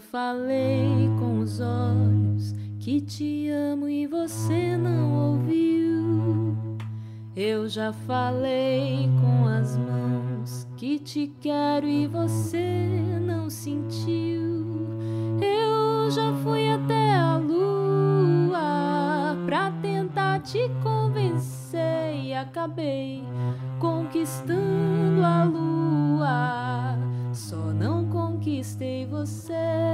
falei com os olhos que te amo e você não ouviu. Eu já falei com as mãos que te quero e você não sentiu. Eu já fui até a lua pra tentar te convencer e acabei conquistando a lua. Só não conquistei você.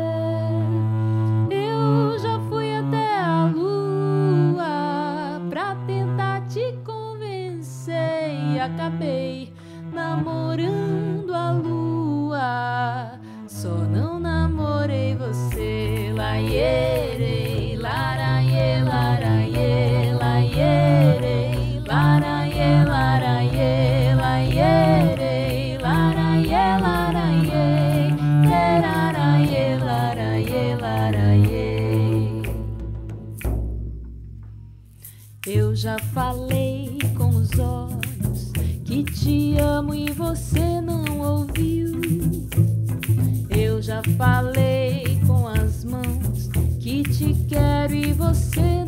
Eu já fui até a lua pra tentar te convencer e acabei namorando a lua. Só não namorei você. Laiere, laraie, laraie, laiere, laraie, laraie, laiere, laraie, laraie, leraraie, laraie, laraie. Eu já falei com os olhos que te amo e você não ouviu. Eu já falei com as mãos que te quero e você